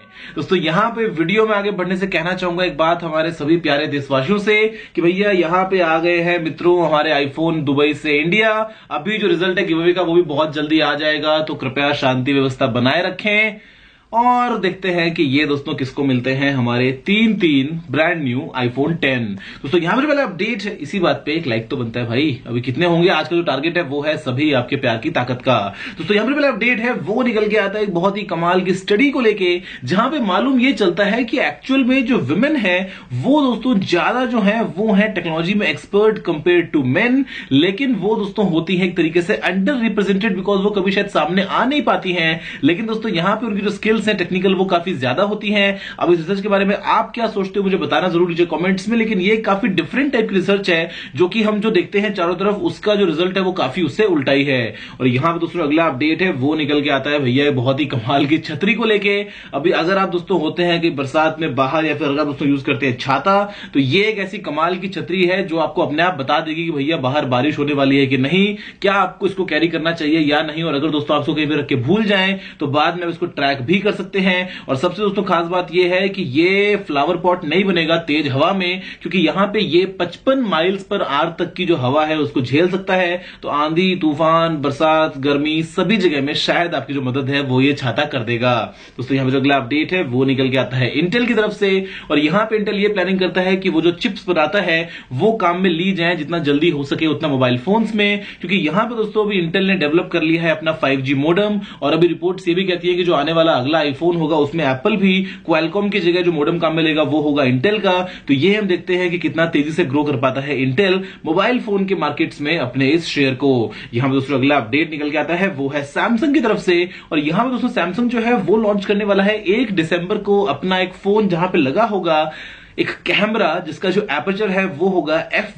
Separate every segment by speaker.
Speaker 1: दोस्तों यहाँ पे वीडियो में आगे बढ़ने से कहना चाहूंगा एक बात हमारे सभी प्यारे देशवासियों से कि भैया यहाँ पे आ गए हैं मित्रों हमारे आईफोन दुबई से इंडिया। अभी जो रिजल्ट है गिवअवे का वो भी बहुत जल्दी आ जाएगा, तो कृपया शांति व्यवस्था बनाए रखें और देखते हैं कि ये दोस्तों किसको मिलते हैं हमारे तीन ब्रांड न्यू आईफोन 10। दोस्तों यहां पर पहले अपडेट है, इसी बात पे एक लाइक तो बनता है भाई। अभी कितने होंगे, आज का जो टारगेट है वो है सभी आपके प्यार की ताकत का। दोस्तों यहां पर पहले अपडेट है वो निकल के आता है एक बहुत ही कमाल की स्टडी को लेके, जहां पे मालूम ये चलता है कि एक्चुअल में जो विमेन है वो दोस्तों ज्यादा जो है वो है टेक्नोलॉजी में एक्सपर्ट कंपेयर टू मेन, लेकिन वो दोस्तों होती है एक तरीके से अंडर रिप्रेजेंटेड बिकॉज वो कभी शायद सामने आ नहीं पाती हैं। लेकिन दोस्तों यहां पे उनकी जो स्किल्स हैं टेक्निकल वो काफी ज्यादा होती हैं। अब इस रिसर्च के बारे में आप क्या सोचते हो मुझे बताना जरूर लीजिए कमेंट्स में। लेकिन ये काफी डिफरेंट टाइप की रिसर्च है जो कि हम जो देखते हैं चारों तरफ उसका जो रिजल्ट है वो काफी उससे उल्टा ही है। और यहां पे दोस्तों अगला अपडेट है वो निकल के आता है भैया बहुत ही कमाल की छतरी को लेके। अभी अगर आप दोस्तों होते हैं कि बरसात में बाहर या फिर अगर दोस्तों यूज करते हैं छाता, तो ये एक ऐसी कमाल की छतरी है जो आपको अपने आप बता देगी कि भैया बाहर बारिश होने वाली है कि नहीं, क्या आपको इसको कैरी करना चाहिए या नहीं। और अगर दोस्तों आपको कहीं पर रख के भूल जाएं तो बाद में इसको ट्रैक भी कर सकते हैं। और सबसे दोस्तों खास बात यह है कि ये फ्लावर पॉट नहीं बनेगा तेज हवा में, क्योंकि यहां पे ये 55 माइल्स पर आवर तक की जो हवा है उसको झेल सकता है। तो आंधी तूफान बरसात गर्मी सभी जगह में शायद आपकी जो मदद है वो ये छाता कर देगा। दोस्तों यहां पे जो अगला अपडेट है वो निकल के आता है इंटेल की तरफ से। और यहां पे इंटेल ये प्लानिंग करता है कि वो जो चिप्स बनाता है वो काम में ली जाए जितना जल्दी हो सके उतना मोबाइल फोन्स में, क्योंकि यहां पे दोस्तों अभी इंटेल ने डेवलप कर लिया है अपना 5G मॉडेम। और अभी रिपोर्ट ये भी कहती है कि जो आने वाला अगला आईफोन होगा उसमें एप्पल भी क्वालकॉम की जगह जो मॉडेम काम में लेगा वो होगा इंटेल का। तो ये हम देखते हैं कि कितना तेजी से ग्रो कर पाता है इंटेल मोबाइल फोन के मार्केट्स में अपने इस शेयर को। यहां पर दोस्तों अगला अपडेट निकल के आता है वो है सैमसंग की तरफ से। और यहां पर दोस्तों सैमसंग जो है वो लॉन्च करने वाला है 1 दिसंबर को अपना एक फोन जहां पे लगा होगा एक कैमरा जिसका जो एपर्चर है वो होगा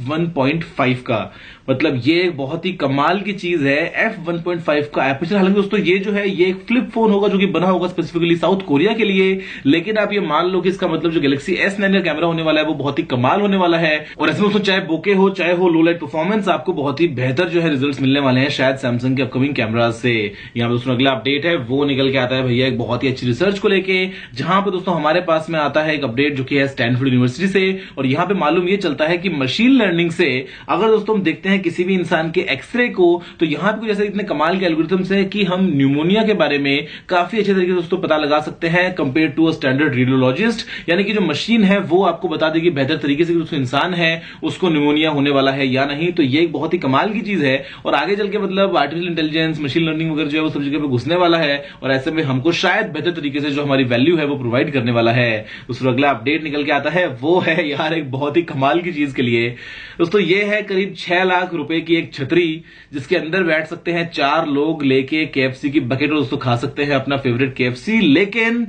Speaker 1: f1.5 का। मतलब ये एक बहुत ही कमाल की चीज है f1.5 का एपर्चर। हालांकि दोस्तों ये जो है ये एक फ्लिप फोन होगा जो कि बना होगा स्पेसिफिकली साउथ कोरिया के लिए। लेकिन आप ये मान लो कि इसका मतलब जो गैलेक्सी S9 का कैमरा होने वाला है वो बहुत ही कमाल होने वाला है। और ऐसे दोस्तों चाहे बोके हो चाहे हो लो लाइट परफॉर्मेंस, आपको बहुत ही बेहतर जो है रिजल्ट मिलने वाले हैं शायद सैमसंग के अपकमिंग कैमरा से। यहाँ पर दोस्तों अगला अपडेट है वो निकल के आता है भैया एक बहुत ही अच्छी रिसर्च को लेके, जहां पर दोस्तों हमारे पास में आता है एक अपडेट जो कि है स्टैनफोर्ड यूनिवर्सिटी से। और यहां पे मालूम ये चलता है कि मशीन लर्निंग से अगर दोस्तों हम देखते हैं किसी भी इंसान के एक्सरे को, तो यहां पे कुछ ऐसे इतने कमाल के एल्गोरिथम्स हैं कि हम न्यूमोनिया के बारे में काफी अच्छे तरीके से दोस्तों पता लगा सकते हैं compare to a standard radiologist. यानी कि जो मशीन है वो आपको बता देगी बेहतर तरीके से कि जो इंसान है उसको न्यूमोनिया होने वाला है या नहीं। तो ये एक बहुत ही कमाल की चीज है और आगे चल के मतलब आर्टिफिशियल इंटेलिजेंस मशीन लर्निंग वगैरह जो है वो सब जगह पे घुसने वाला है। और ऐसे में हमको शायद बेहतर तरीके से जो हमारी वैल्यू है वो प्रोवाइड करने वाला है। दूसरा अगला अपडेट निकल के आता है वो है यार एक बहुत ही कमाल की चीज के लिए दोस्तों, ये है करीब 6 लाख रुपए की एक छतरी जिसके अंदर बैठ सकते हैं 4 लोग लेके KFC की बकेट और दोस्तों खा सकते हैं अपना फेवरेट KFC। लेकिन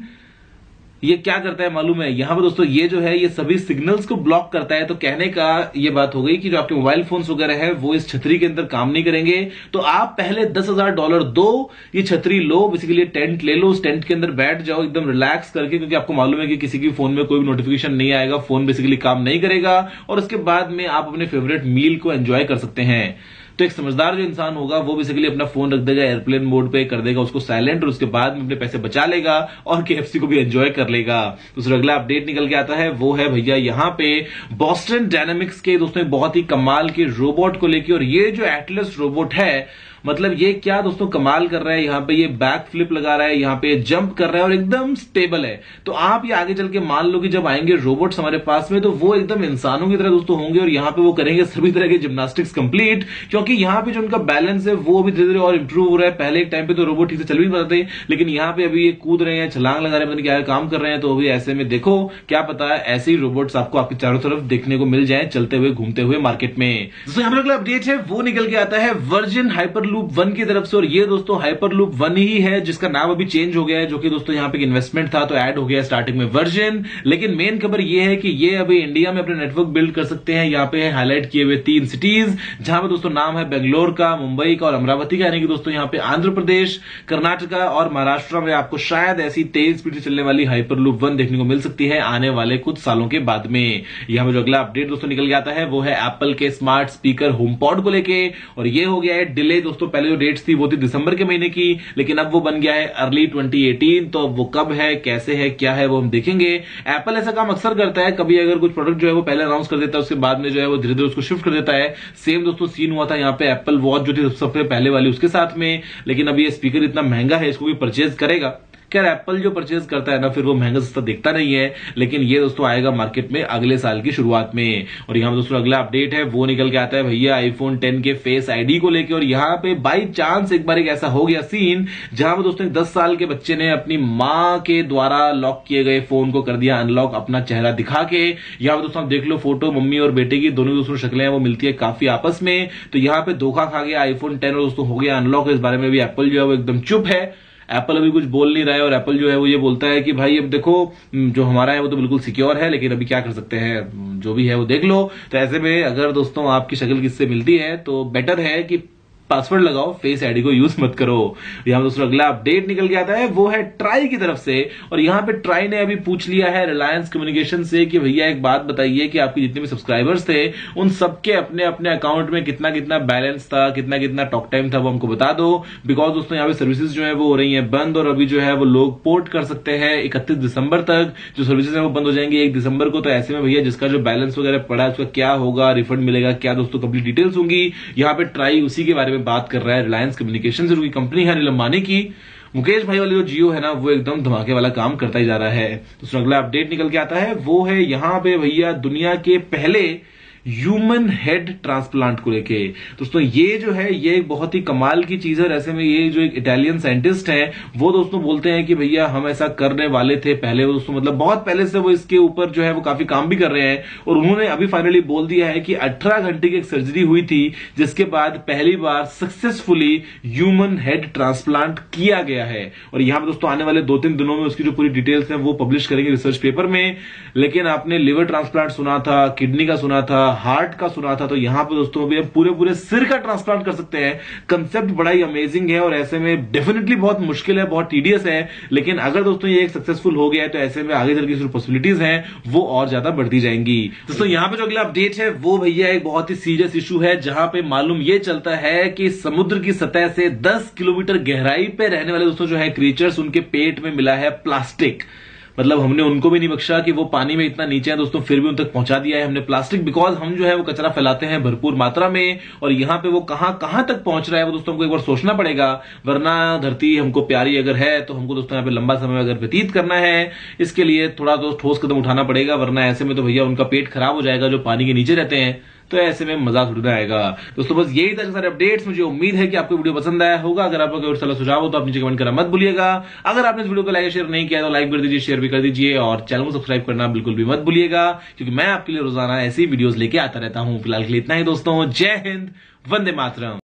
Speaker 1: ये क्या करता है मालूम है, यहां पर दोस्तों ये जो है ये सभी सिग्नल्स को ब्लॉक करता है। तो कहने का ये बात हो गई कि जो आपके मोबाइल फोन्स वगैरह है वो इस छतरी के अंदर काम नहीं करेंगे। तो आप पहले $10,000 दो, ये छतरी लो, बेसिकली टेंट ले लो, उस टेंट के अंदर बैठ जाओ एकदम रिलैक्स करके, क्योंकि आपको मालूम है कि किसी की फोन में कोई भी नोटिफिकेशन नहीं आएगा, फोन बेसिकली काम नहीं करेगा और उसके बाद में आप अपने फेवरेट मील को एंजॉय कर सकते हैं। तो एक समझदार जो इंसान होगा वो बेसिकली अपना फोन रख देगा एयरप्लेन मोड पे, कर देगा उसको साइलेंट और उसके बाद में अपने पैसे बचा लेगा और KFC को भी एंजॉय कर लेगा। दूसरा अगला अपडेट निकल के आता है वो है भैया यहाँ पे बॉस्टन डायनामिक्स के दोस्तों बहुत ही कमाल के रोबोट को लेके। और ये जो एटलस रोबोट है मतलब ये क्या दोस्तों कमाल कर रहा है, यहाँ पे ये बैक फ्लिप लगा रहा है, यहाँ पे जंप कर रहा है और एकदम स्टेबल है। तो आप ये आगे चल के मान लो कि जब आएंगे रोबोट्स हमारे पास में तो वो एकदम इंसानों की तरह दोस्तों होंगे और यहाँ पे वो करेंगे सभी तरह के जिम्नास्टिक्स कंप्लीट, क्योंकि यहाँ पे जो उनका बैलेंस है वो भी धीरे धीरे और इंप्रूव हो रहा है। पहले एक टाइम पे तो रोबोट ठीक से चल भी नहीं पाते, लेकिन यहाँ पे अभी ये कूद रहे हैं, छलांग लगा रहे हैं, क्या काम कर रहे हैं। तो अभी ऐसे में देखो क्या पता है ऐसे ही रोबोट्स आपको आपके चारों तरफ देखने को मिल जाए चलते हुए घूमते हुए मार्केट में। दोस्तों यहाँ पर अगला अपडेट है वो निकल के आता है वर्जिन हाइपरलूप 1 की तरफ से। और ये दोस्तों हाइपरलूप 1 ही है जिसका नाम अभी चेंज हो गया है, जो कि दोस्तों यहाँ पे इन्वेस्टमेंट था तो ऐड हो गया स्टार्टिंग में वर्जिन। लेकिन मेन खबर ये है कि ये अभी इंडिया में अपने नेटवर्क बिल्ड कर सकते हैं। यहाँ पे हाईलाइट किए हुए 3 सिटीज जहां पे दोस्तों नाम है बेंगलोर का, मुंबई का और अमरावती का। यानी कि दोस्तों यहाँ पे आंध्र प्रदेश, कर्नाटका और महाराष्ट्र में आपको शायद ऐसी तेज स्पीड से चलने वाली हाइपरलूप 1 देखने को मिल सकती है आने वाले कुछ सालों के बाद में। यहाँ पे जो अगला अपडेट दोस्तों निकल के आता है वो है एप्पल के स्मार्ट स्पीकर होम पॉड को लेके। और ये हो गया है डिले दोस्तों दोस्तों पहले जो डेट्स थी वो थी दिसंबर के महीने की, लेकिन अब वो बन गया है अर्ली 2018। तो वो कब है, कैसे है, क्या है, वो हम देखेंगे। एप्पल ऐसा काम अक्सर करता है, कभी अगर कुछ प्रोडक्ट जो है वो पहले अनाउंस कर देता है, उसके बाद में जो है वो धीरे धीरे उसको शिफ्ट कर देता है। सेम दोस्तों सीन हुआ था यहाँ पे एप्पल वॉच जो थी सबसे पहले वाली उसके साथ में, लेकिन अब ये स्पीकर इतना महंगा है, इसको भी परचेज करेगा। खैर एप्पल जो परचेज करता है ना फिर वो महंगा सस्ता दिखता नहीं है, लेकिन ये दोस्तों आएगा मार्केट में अगले साल की शुरुआत में। और यहाँ दोस्तों अगला अपडेट है वो निकल के आता है भैया आईफोन 10 के फेस आईडी को लेके। और यहाँ पे बाई चांस एक बार एक ऐसा हो गया सीन जहां पर दोस्तों 10 साल के बच्चे ने अपनी मां के द्वारा लॉक किए गए फोन को कर दिया अनलॉक अपना चेहरा दिखा के। यहाँ पे दोस्तों आप देख लो फोटो मम्मी और बेटे की दोनों दोस्तों शक्लें हैं वो मिलती है काफी आपस में। तो यहाँ पे धोखा खा गया आईफोन 10 और दोस्तों हो गया अनलॉक। इस बारे में भी एप्पल जो है वो एकदम चुप है, एप्पल अभी कुछ बोल नहीं रहा है। और एप्पल जो है वो ये बोलता है कि भाई अब देखो जो हमारा है वो तो बिल्कुल सिक्योर है, लेकिन अभी क्या कर सकते हैं, जो भी है वो देख लो। तो ऐसे में अगर दोस्तों आपकी शक्ल किससे मिलती है तो बेटर है कि पासवर्ड लगाओ, फेस आईडी को यूज मत करो। यहां दोस्तों अगला अपडेट निकल के आता है वो है ट्राई की तरफ से। और यहां पे ट्राई ने अभी पूछ लिया है रिलायंस कम्युनिकेशन से कि भैया एक बात बताइए कि आपके जितने भी सब्सक्राइबर्स थे उन सबके अपने अपने अकाउंट में कितना कितना बैलेंस था, कितना कितना टॉक टाइम था, वो हमको बता दो। बिकॉज दोस्तों यहाँ पे सर्विसेज जो है वो हो रही है बंद, और अभी जो है वो लोग पोर्ट कर सकते हैं 31 दिसंबर तक, जो सर्विसेज है वो बंद हो जाएंगे 1 दिसंबर को। तो ऐसे में भैया जिसका जो बैलेंस वगैरह पड़ा है उसका क्या होगा, रिफंड मिलेगा क्या, दोस्तों कंप्लीट डिटेल्स होंगी। यहाँ पे ट्राई उसी के बारे में बात कर रहा है। रिलायंस कम्युनिकेशन जो कंपनी है अनिल अंबानी की, मुकेश भाई वाली जो जियो है ना वो एकदम धमाके वाला काम करता ही जा रहा है। तो अगला अपडेट निकल के आता है वो है यहाँ पे भैया दुनिया के पहले ह्यूमन हेड ट्रांसप्लांट को लेके। दोस्तों ये जो है ये एक बहुत ही कमाल की चीज है। और ऐसे में ये जो एक इटालियन साइंटिस्ट है वो दोस्तों बोलते हैं कि भैया हम ऐसा करने वाले थे पहले, वो दोस्तों मतलब बहुत पहले से वो इसके ऊपर जो है वो काफी काम भी कर रहे हैं। और उन्होंने अभी फाइनली बोल दिया है कि 18 घंटे की एक सर्जरी हुई थी जिसके बाद पहली बार सक्सेसफुली ह्यूमन हेड ट्रांसप्लांट किया गया है। और यहां पर दोस्तों आने वाले 2-3 दिनों में उसकी जो पूरी डिटेल्स है वो पब्लिश करेंगे रिसर्च पेपर में। लेकिन आपने लिवर ट्रांसप्लांट सुना था, किडनी का सुना था, हार्ट का सुना था, तो यहां पे दोस्तों अभी हम पूरे सिर का ट्रांसप्लांट कर सकते हैं। कंसेप्ट बड़ा ही अमेजिंग है और ऐसे में डेफिनेटली बहुत मुश्किल है, बहुत टीडियस है, लेकिन अगर दोस्तों ये एक सक्सेसफुल हो गया है तो ऐसे में आगे चल की जो पॉसिबिलिटीज हैं वो और ज्यादा बढ़ती जाएंगी। दोस्तों यहां पे जो अगला अपडेट है वो भैया एक बहुत ही सीरियस इशू है, जहां पे मालूम ये चलता है कि समुद्र की सतह से 10 किलोमीटर गहराई पे रहने वाले दोस्तों जो है क्रीचर्स, उनके पेट में मिला है प्लास्टिक। मतलब हमने उनको भी नहीं बख्शा कि वो पानी में इतना नीचे है दोस्तों, फिर भी उन तक पहुंचा दिया है हमने प्लास्टिक। बिकॉज हम जो है वो कचरा फैलाते हैं भरपूर मात्रा में, और यहाँ पे वो कहां तक पहुंच रहा है वो दोस्तों हमको एक बार सोचना पड़ेगा। वरना धरती हमको प्यारी अगर है तो हमको दोस्तों यहाँ पे लंबा समय अगर व्यतीत करना है, इसके लिए थोड़ा तो ठोस कदम उठाना पड़ेगा। वरना ऐसे में तो भैया उनका पेट खराब हो जाएगा जो पानी के नीचे रहते हैं, तो ऐसे में मजाक उड़ना आएगा। दोस्तों बस यही था सारे अपडेट्स। मुझे उम्मीद है कि आपको वीडियो पसंद आया होगा। अगर आपको कोई सलाह सुझाव हो तो आप नीचे कमेंट करना मत भूलिएगा। अगर आपने इस वीडियो को लाइक शेयर नहीं किया तो लाइक कर दीजिए, शेयर भी कर दीजिए, और चैनल को सब्सक्राइब करना बिल्कुल भी मत भूलिएगा, क्योंकि मैं आपके लिए रोजाना ऐसी वीडियोस लेके आता रहता हूं। फिलहाल के लिए इतना ही दोस्तों, जय हिंद, वंदे मातरम।